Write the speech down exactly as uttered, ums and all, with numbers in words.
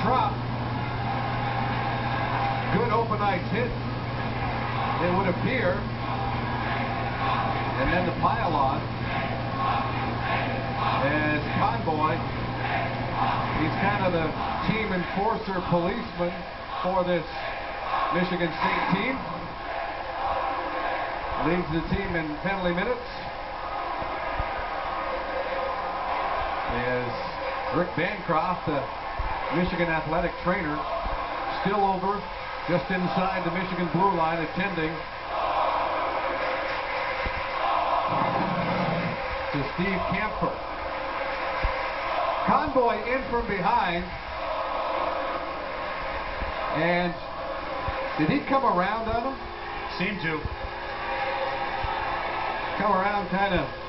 Tropp. Good open ice hit, it would appear. And then the pile-on as Conboy, he's kind of the team enforcer policeman for this Michigan State team. Leads the team in penalty minutes. As Rick Bancroft, the Michigan athletic trainer, still over just inside the Michigan blue line attending to Steve Kampfer. Conboy in from behind. And did he come around on him? Seemed to. Come around kind of